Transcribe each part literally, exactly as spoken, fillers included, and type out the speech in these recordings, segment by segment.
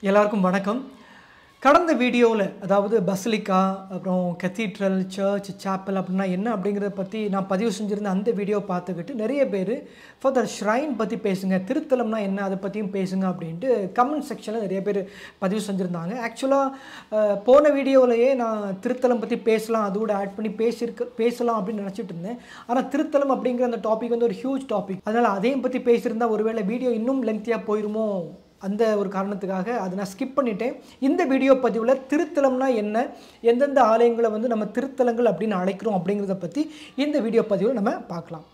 எல்லாருக்கும் வணக்கம். கடந்த வீடியோவில் அதாவது பசிலிக்கா அப்புறம் கத்தீட்ரல் சர்ச் சாப்பல் அப்படின்னா என்ன அப்படிங்கிறத பற்றி நான் பதிவு செஞ்சுருந்த அந்த வீடியோ பார்த்துக்கிட்டு நிறைய பேர் ஃபார் த ஷ்ரைன் பற்றி பேசுங்க, திருத்தலம்னா என்ன அதை பற்றியும் பேசுங்க அப்படின்ட்டு கமெண்ட் செக்ஷனில் நிறைய பேர் பதிவு செஞ்சுருந்தாங்க. ஆக்சுவலாக போன வீடியோவிலேயே நான் திருத்தலம் பற்றி பேசலாம், அதோட ஆட் பண்ணி பேசியிருக்க பேசலாம் அப்படின்னு நினச்சிட்டு இருந்தேன். ஆனால் திருத்தலம் அப்படிங்கிற அந்த டாபிக் வந்து ஒரு ஹியூஜ் டாபிக், அதனால் அதையும் பற்றி பேசியிருந்தா ஒருவேளை வீடியோ இன்னும் லென்த்தியாக போயிருமோ அந்த ஒரு காரணத்துக்காக அதை நான் ஸ்கிப் பண்ணிட்டேன். இந்த வீடியோ பதிவில் திருத்தலம்னா என்ன, எந்தெந்த ஆலயங்களை வந்து நம்ம திருத்தலங்கள் அப்படின்னு அழைக்கிறோம் அப்படிங்கிறத பற்றி இந்த வீடியோ பதிவில் நம்ம பார்க்கலாம்.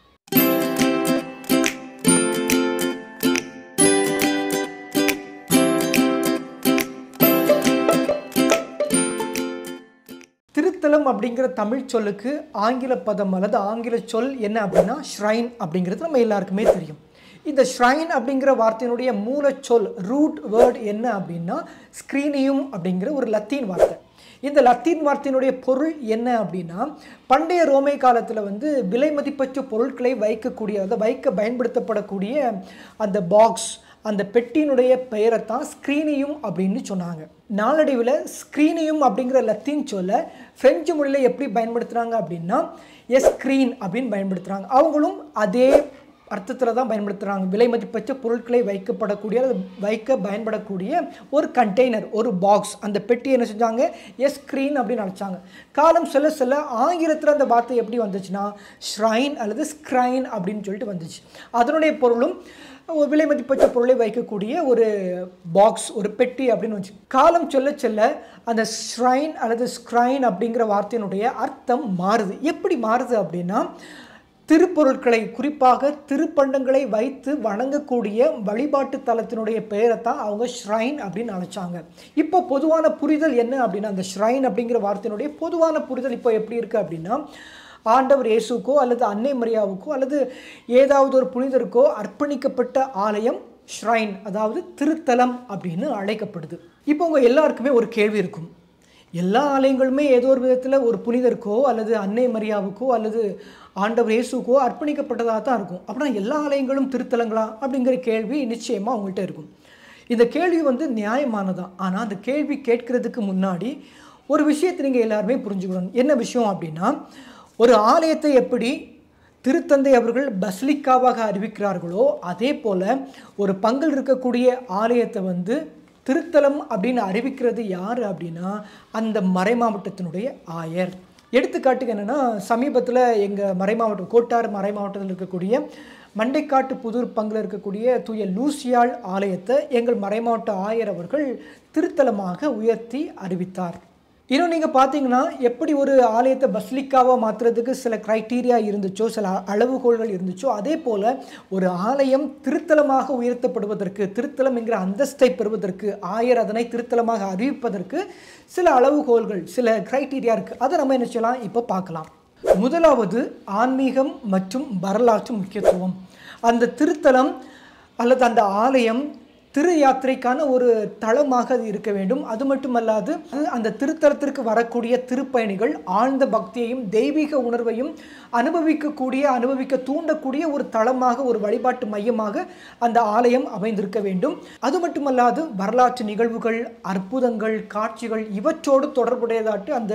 திருத்தலம் அப்படிங்கிற தமிழ் சொல்லுக்கு ஆங்கில பதம் அல்லது ஆங்கில சொல் என்ன அப்படின்னா ஷ்ரைன் அப்படிங்கிறது நம்ம எல்லாருக்குமே தெரியும். இந்த ஷ்ரைன் அப்படிங்கிற வார்த்தையினுடைய மூலச்சொல் ரூட் வேர்ட் என்ன அப்படின்னா ஸ்க்ரீனியும் அப்படிங்கிற ஒரு லத்தீன் வார்த்தை. இந்த லத்தீன் வார்த்தையினுடைய பொருள் என்ன அப்படின்னா பண்டைய ரோமை காலத்தில் வந்து விலை மதிப்பற்ற பொருட்களை வைக்கக்கூடிய அதை வைக்க பயன்படுத்தப்படக்கூடிய அந்த பாக்ஸ், அந்த பெட்டியினுடைய பெயரைத்தான் ஸ்க்ரீனியும் அப்படின்னு சொன்னாங்க. நாளடைவில் ஸ்க்ரீனியும் அப்படிங்கிற லத்தீன் சொல்ல ஃப்ரெஞ்சு மொழியில் எப்படி பயன்படுத்துகிறாங்க அப்படின்னா எஸ்க்ரீன் அப்படின்னு பயன்படுத்துகிறாங்க. அவங்களும் அதே அர்த்தத்தில் தான் பயன்படுத்துகிறாங்க. விலை மதிப்பற்ற பொருட்களை வைக்கப்படக்கூடிய வைக்க பயன்படக்கூடிய ஒரு கண்டெய்னர், ஒரு பாக்ஸ், அந்த பெட்டி என்ன செஞ்சாங்க எஸ்க்ரீன் அப்படின்னு நினச்சாங்க. காலம் செல்ல செல்ல ஆங்கிலத்தில் அந்த வார்த்தை எப்படி வந்துச்சுன்னா ஷ்ரைன் அல்லது ஸ்க்ரைன் அப்படின்னு சொல்லிட்டு வந்துச்சு. அதனுடைய பொருளும் விலை மதிப்பற்ற பொருளை வைக்கக்கூடிய ஒரு பாக்ஸ், ஒரு பெட்டி அப்படின்னு வச்சு காலம் சொல்ல செல்ல அந்த ஷ்ரைன் அல்லது ஸ்க்ரைன் அப்படிங்கிற வார்த்தையினுடைய அர்த்தம் மாறுது. எப்படி மாறுது அப்படின்னா திருப்பொருட்களை, குறிப்பாக திருப்பண்டங்களை வைத்து வணங்கக்கூடிய வழிபாட்டு தலத்தினுடைய பெயரை தான் அவங்க ஷ்ரைன் அப்படின்னு அழைச்சாங்க. இப்போ பொதுவான புரிதல் என்ன அப்படின்னா அந்த ஷ்ரைன் அப்படிங்கிற வார்த்தையினுடைய பொதுவான புரிதல் இப்போ எப்படி இருக்குது அப்படின்னா ஆண்டவர் இயேசுக்கோ அல்லது அன்னை மரியாவுக்கோ அல்லது ஏதாவது ஒரு புனிதருக்கோ அர்ப்பணிக்கப்பட்ட ஆலயம் ஷ்ரைன், அதாவது திருத்தலம் அப்படின்னு அழைக்கப்படுது. இப்போ உங்கள் எல்லாருக்குமே ஒரு கேள்வி இருக்கும், எல்லா ஆலயங்களுமே ஏதோ ஒரு விதத்தில் ஒரு புனிதருக்கோ அல்லது அன்னை மரியாவுக்கோ அல்லது ஆண்டவர் இயேசுக்கோ அர்ப்பணிக்கப்பட்டதாக தான் இருக்கும். அப்படின்னா எல்லா ஆலயங்களும் திருத்தலங்களா அப்படிங்கிற கேள்வி நிச்சயமாக அவங்கள்ட்ட இருக்கும். இந்த கேள்வி வந்து நியாயமானதான். ஆனால் அந்த கேள்வி கேட்கறதுக்கு முன்னாடி ஒரு விஷயத்தை நீங்கள் எல்லாருமே புரிஞ்சுக்கணும். என்ன விஷயம் அப்படின்னா ஒரு ஆலயத்தை எப்படி திருத்தந்தை அவர்கள் பசிலிக்காவாக அறிவிக்கிறார்களோ அதே போல் ஒரு பங்கில் இருக்கக்கூடிய ஆலயத்தை வந்து திருத்தலம் அப்படின்னு அறிவிக்கிறது யார் அப்படின்னா அந்த மறைமாவட்டத்தினுடைய ஆயர். எடுத்துக்காட்டுக்கு என்னென்னா சமீபத்தில் எங்கள் மறைமாவட்டம் கோட்டார் மறைமாவட்டத்தில் இருக்கக்கூடிய மண்டைக்காட்டு புதூர் பங்கில் இருக்கக்கூடிய தூய லூசியாள் ஆலயத்தை எங்கள் மறைமாவட்ட ஆயர் அவர்கள் திருத்தலமாக உயர்த்தி அறிவித்தார். இன்னும் நீங்கள் பார்த்தீங்கன்னா எப்படி ஒரு ஆலயத்தை பசிலிக்காவாக மாற்றுறதுக்கு சில க்ரைட்டீரியா இருந்துச்சோ, சில அளவுகோல்கள் இருந்துச்சோ, அதே போல் ஒரு ஆலயம் திருத்தலமாக உயர்த்தப்படுவதற்கு, திருத்தலம் என்கிற அந்தஸ்தை பெறுவதற்கு, ஆயர் அதனை திருத்தலமாக அறிவிப்பதற்கு சில அளவுகோல்கள், சில க்ரைட்டீரியா இருக்குது. அதை நம்ம என்ன செய்யலாம் இப்போ பார்க்கலாம். முதலாவது ஆன்மீகம் மற்றும் வரலாற்று முக்கியத்துவம். அந்த திருத்தலம் அல்லது அந்த ஆலயம் திரு யாத்திரைக்கான ஒரு தளமாக அது இருக்க வேண்டும். அது மட்டுமல்லாது அந்த திருத்தலத்திற்கு வரக்கூடிய திருப்பயணிகள் ஆழ்ந்த பக்தியையும் தெய்வீக உணர்வையும் அனுபவிக்கக்கூடிய அனுபவிக்க தூண்டக்கூடிய ஒரு தளமாக, ஒரு வழிபாட்டு மையமாக அந்த ஆலயம் அமைந்திருக்க வேண்டும். அது மட்டுமல்லாது வரலாற்று நிகழ்வுகள், அற்புதங்கள், காட்சிகள் இவற்றோடு தொடர்புடையதாட்டு அந்த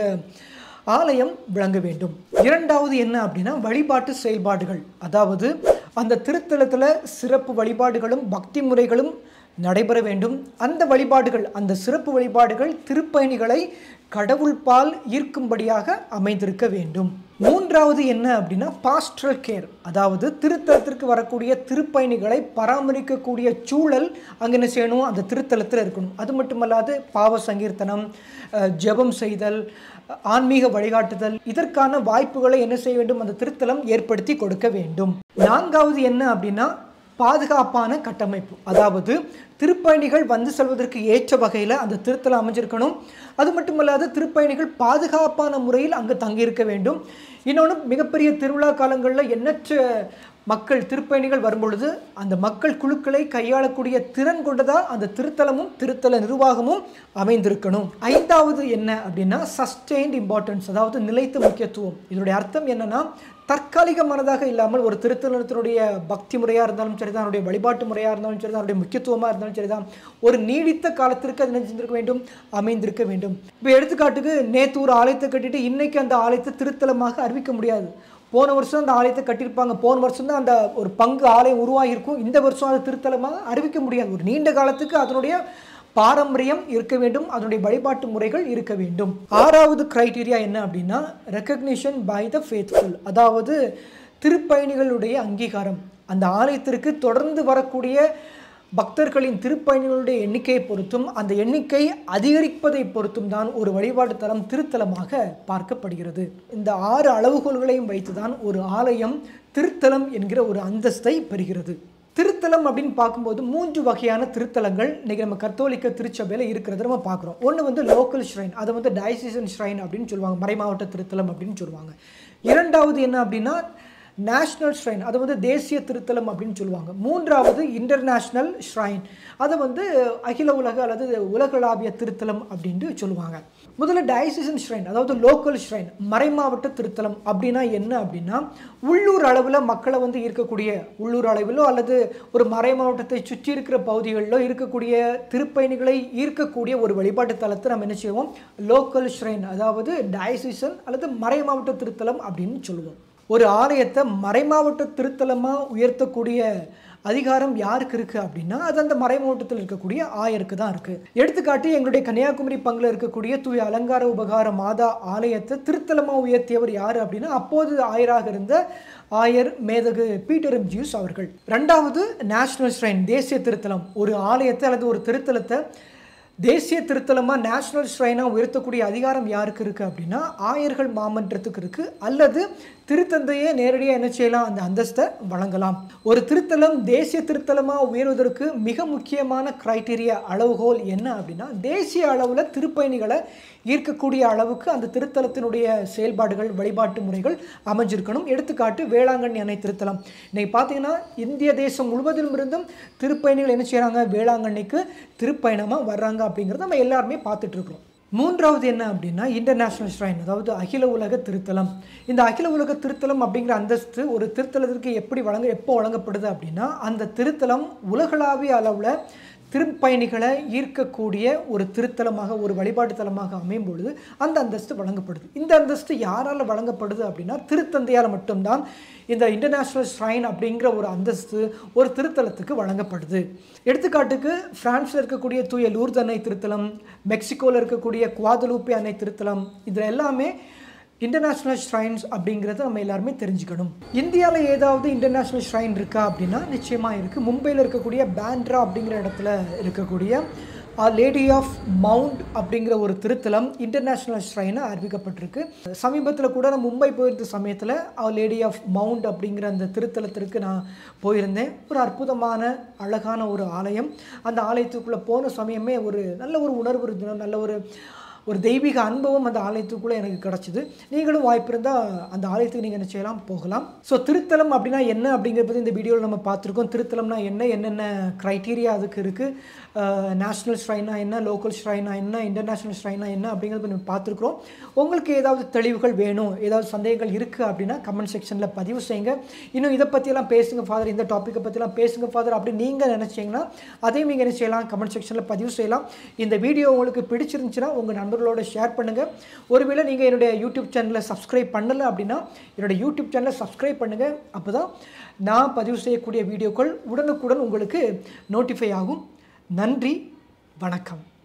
ஆலயம் விளங்க வேண்டும். இரண்டாவது என்ன அப்படின்னா வழிபாட்டு செயல்பாடுகள். அதாவது அந்த திருத்தலத்தில் சிறப்பு வழிபாடுகளும் பக்தி முறைகளும் நடைபெற வேண்டும். அந்த வழிபாடுகள், அந்த சிறப்பு வழிபாடுகள் திருப்பயணிகளை கடவுள் பால் ஈர்க்கும்படியாக அமைந்திருக்க வேண்டும். மூன்றாவது என்ன அப்படின்னா பாஸ்டரல் கேர். அதாவது திருத்தலத்திற்கு வரக்கூடிய திருப்பயணிகளை பராமரிக்கக்கூடிய சூழல் அங்கே என்ன செய்யணும், அந்த திருத்தலத்தில் இருக்கணும். அது மட்டுமல்லாது பாவ சங்கீர்த்தனம், ஜெபம் செய்தல், ஆன்மீக வழிகாட்டுதல், இதற்கான வாய்ப்புகளை என்ன செய்ய வேண்டும், அந்த திருத்தலம் ஏற்படுத்தி கொடுக்க வேண்டும். நான்காவது என்ன அப்படின்னா பாதுகாப்பான கட்டமைப்பு. அதாவது திருப்பயணிகள் வந்து செல்வதற்கு ஏற்ற வகையில் அந்த திருத்தலம் அமைஞ்சிருக்கணும். அது மட்டுமல்லாது திருப்பயணிகள் பாதுகாப்பான முறையில் அங்கு தங்கியிருக்க வேண்டும். இன்னொன்று மிகப்பெரிய திருவிழா காலங்களில் எண்ணற்ற மக்கள் திருப்பயணிகள் வரும்பொழுது அந்த மக்கள் குழுக்களை கையாளக்கூடிய திறன் கொண்டதா அந்த திருத்தலமும் திருத்தல நிர்வாகமும் அமைந்திருக்கணும். ஐந்தாவது என்ன அப்படின்னா சஸ்டெயின்ட் இம்பார்ட்டன்ஸ், அதாவது நிலைத்த முக்கியத்துவம். இதனுடைய அர்த்தம் என்னன்னா தற்காலிகமானதாக இல்லாமல் ஒரு திருத்தலத்தினுடைய பக்தி முறையாக இருந்தாலும் சரிதான், அதனுடைய வழிபாட்டு முறையாக இருந்தாலும் சரிதான், அதனுடைய முக்கியத்துவமாக இருந்தாலும் சரிதான், ஒரு நீடித்த காலத்திற்கு அது நினைச்சிருக்க வேண்டும், அமைந்திருக்க வேண்டும். இப்போ எடுத்துக்காட்டுக்கு நேற்று ஒரு ஆலயத்தை கட்டிட்டு இன்னைக்கு அந்த ஆலயத்தை திருத்தலமாக அறிவிக்க முடியாது. போன வருஷம் அந்த ஆலயத்தை கட்டியிருப்பாங்க, போன வருஷம் தான் அந்த ஒரு பங்கு ஆலயம் உருவாகியிருக்கும், இந்த வருஷம் அது திருத்தலமாக அறிவிக்க முடியாது. ஒரு நீண்ட காலத்துக்கு அதனுடைய பாரம்பரியம் இருக்க வேண்டும், அதனுடைய வழிபாட்டு முறைகள் இருக்க வேண்டும். ஆறாவது கிரைட்டீரியா என்ன அப்படின்னா ரெக்கக்னிஷன் பை த ஃபேத்ஃபுல், அதாவது திருப்பயணிகளுடைய அங்கீகாரம். அந்த ஆலயத்திற்கு தொடர்ந்து வரக்கூடிய பக்தர்களின் திருப்பயணிகளுடைய எண்ணிக்கையை பொறுத்தும் அந்த எண்ணிக்கை அதிகரிப்பதை பொறுத்தும் தான் ஒரு வழிபாட்டு தலம் திருத்தலமாக பார்க்கப்படுகிறது. இந்த ஆறு அளவுகோல்களையும் வைத்துதான் ஒரு ஆலயம் திருத்தலம் என்கிற ஒரு அந்தஸ்தை பெறுகிறது. திருத்தலம் அப்படின்னு பார்க்கும்போது மூன்று வகையான திருத்தலங்கள் இன்றைக்கி நம்ம கத்தோலிக்க திருச்சபையில் இருக்கிறத நம்ம பார்க்குறோம். ஒன்று வந்து லோக்கல் ஷ்ரைன், அதை வந்து டயசிசன் ஷ்ரைன் அப்படின்னு சொல்லுவாங்க, மறைமாவட்ட திருத்தலம் அப்படின்னு சொல்லுவாங்க. இரண்டாவது என்ன அப்படின்னா நேஷ்னல் ஷ்ரைன், அதை வந்து தேசிய திருத்தலம் அப்படின்னு சொல்லுவாங்க. மூன்றாவது இன்டர்நேஷ்னல் ஷ்ரைன், அதை வந்து அகில உலக அல்லது உலகளாவிய திருத்தலம் அப்படின்ட்டு சொல்லுவாங்க. முதல்ல டயசிசன் ஷ்ரைன், அதாவது லோக்கல் ஷ்ரைன், மறைமாவட்ட திருத்தலம் அப்படின்னா என்ன அப்படின்னா உள்ளூர் அளவில் மக்களை வந்து ஈர்க்கக்கூடிய, உள்ளூர் அளவிலோ அல்லது ஒரு மறை மாவட்டத்தை சுற்றி இருக்கிற பகுதிகளிலோ இருக்கக்கூடிய திருப்பயணிகளை ஈர்க்கக்கூடிய ஒரு வழிபாட்டு தலத்தை நம்ம என்ன செய்வோம், லோக்கல் ஷ்ரைன், அதாவது டயசிசன் அல்லது மறை மாவட்ட திருத்தலம் அப்படின்னு சொல்லுவோம். ஒரு ஆலயத்தை மறைமாவட்ட திருத்தலமாக உயர்த்தக்கூடிய அதிகாரம் யாருக்கு இருக்குது அப்படின்னா அது அந்த மறை மாவட்டத்தில் இருக்கக்கூடிய ஆயருக்கு தான் இருக்குது. எடுத்துக்காட்டு எங்களுடைய கன்னியாகுமரி பங்கில் இருக்கக்கூடிய தூய அலங்கார உபகார மாதா ஆலயத்தை திருத்தலமாக உயர்த்தியவர் யார் அப்படின்னா அப்போது ஆயராக இருந்த ஆயர் மேதகு பீட்டர் எம் ஜியூஸ் அவர்கள். ரெண்டாவது நேஷனல் ஷ்ரைன், தேசிய திருத்தலம். ஒரு ஆலயத்தை அல்லது ஒரு திருத்தலத்தை தேசிய திருத்தலமாக நேஷனல் ஷ்ரைனாக உயர்த்தக்கூடிய அதிகாரம் யாருக்கு இருக்குது அப்படின்னா ஆயர்கள் மாமன்றத்துக்கு இருக்குது, அல்லது திருத்தந்தையே நேரடியாக என்ன செய்யலாம், அந்த அந்தஸ்தை வழங்கலாம். ஒரு திருத்தலம் தேசிய திருத்தலமாக உயர்வதற்கு மிக முக்கியமான கிரைட்டீரியா அளவுகோல் என்ன அப்படின்னா தேசிய அளவில் திருப்பயணிகளை ஈர்க்கக்கூடிய அளவுக்கு அந்த திருத்தலத்தினுடைய செயல்பாடுகள் வழிபாட்டு முறைகள் அமைஞ்சிருக்கணும். எடுத்துக்காட்டு வேளாங்கண்ணி அணை திருத்தலம். இன்றைக்கி பார்த்தீங்கன்னா இந்திய தேசம் முழுவதிலும் இருந்தும் திருப்பயணிகள் என்ன செய்கிறாங்க, வேளாங்கண்ணிக்கு திருப்பயணமாக வர்றாங்க அப்படிங்கிறத நம்ம எல்லாருமே பார்த்துட்டு இருக்கிறோம். மூன்றாவது என்ன அப்படின்னா இன்டர்நேஷ்னல் ஷ்ரைன், அதாவது அகில உலக திருத்தலம். இந்த அகில உலக திருத்தலம் அப்படிங்கிற அந்தஸ்து ஒரு திருத்தலத்திற்கு எப்படி வழங்க எப்போ வழங்கப்படுது அப்படின்னா அந்த திருத்தலம் உலகளாவிய அளவில் திருப்பயணிகளை ஈர்க்கக்கூடிய ஒரு திருத்தலமாக ஒரு வழிபாட்டு தலமாக அமையும் பொழுது அந்த அந்தஸ்து வழங்கப்படுது. இந்த அந்தஸ்து யாரால் வழங்கப்படுது அப்படின்னா திருத்தந்தையால் மட்டும்தான் இந்த இன்டர்நேஷ்னல் ஷ்ரைன் அப்படிங்கிற ஒரு அந்தஸ்து ஒரு திருத்தலத்துக்கு வழங்கப்படுது. எடுத்துக்காட்டுக்கு பிரான்ஸில் இருக்கக்கூடிய தூய லூர்து அணை திருத்தலம், மெக்சிகோவில் இருக்கக்கூடிய குவாதலூப்பே அணை திருத்தலம், இதில் எல்லாமே இன்டர்நேஷ்னல் ஷ்ரைன்ஸ் அப்படிங்கிறத நம்ம எல்லாருமே தெரிஞ்சுக்கணும். இந்தியாவில் ஏதாவது இன்டர்நேஷ்னல் ஷ்ரைன் இருக்கா அப்படின்னா நிச்சயமாக இருக்குது. மும்பையில் இருக்கக்கூடிய பேண்ட்ரா அப்படிங்கிற இடத்துல இருக்கக்கூடிய லேடி ஆஃப் மவுண்ட் அப்படிங்கிற ஒரு திருத்தலம் இன்டர்நேஷ்னல் ஷ்ரைனாக அறிவிக்கப்பட்டிருக்கு. சமீபத்தில் கூட நான் மும்பை போயிருந்த சமயத்தில் லேடி ஆஃப் மவுண்ட் அப்படிங்கிற அந்த திருத்தலத்திற்கு நான் போயிருந்தேன். ஒரு அற்புதமான அழகான ஒரு ஆலயம். அந்த ஆலயத்துக்குள்ளே போன சமயமே ஒரு நல்ல ஒரு உணர்வு இருந்தது, நல்ல ஒரு ஒரு தெய்வீக அனுபவம் அந்த ஆலயத்துக்குள்ளே எனக்கு கிடச்சிது. நீங்களும் வாய்ப்பு இருந்தால் அந்த ஆலயத்துக்கு நீங்கள் என்ன செய்யலாம், போகலாம். ஸோ திருத்தலம் அப்படின்னா என்ன அப்படிங்கிறத பற்றி இந்த வீடியோவில் நம்ம பார்த்துருக்கோம். திருத்தலம்னா என்ன, என்னென்ன க்ரைட்டீரியா அதுக்கு இருக்குது, நேஷ்னல் ஷ்ரைனா என்ன, லோக்கல் ஷ்ரைனா என்ன, இன்டர்நேஷ்னல் ஷ்ரைனா என்ன அப்படிங்கிறத நம்ம பார்த்துருக்குறோம். உங்களுக்கு ஏதாவது தெளிவுகள் வேணும், ஏதாவது சந்தேகங்கள் இருக்குது அப்படின்னா கமெண்ட் செக்ஷனில் பதிவு செய்யுங்க. இன்னும் இதை பற்றியெல்லாம் பேசுங்க ஃபாதர், இந்த டாப்பிக்கை பற்றிலாம் பேசுங்க ஃபாதர் அப்படி நீங்கள் நினச்சிங்கன்னா அதையும் நீங்கள் என்ன செய்யலாம், கமெண்ட் செக்ஷனில் பதிவு செய்யலாம். இந்த வீடியோ உங்களுக்கு பிடிச்சிருந்துச்சுன்னா உங்கள் நண்பர்களோட ஷேர் பண்ணுங்கள். ஒருவேளை நீங்கள் என்னுடைய யூடியூப் சேனலை சப்ஸ்கிரைப் பண்ணலை அப்படின்னா என்னுடைய யூடியூப் சேனலை சப்ஸ்கிரைப் பண்ணுங்கள். அப்போ தான் நான் பதிவு செய்யக்கூடிய வீடியோக்கள் உடனுக்குடன் உங்களுக்கு நோட்டிஃபை ஆகும். நன்றி, வணக்கம்.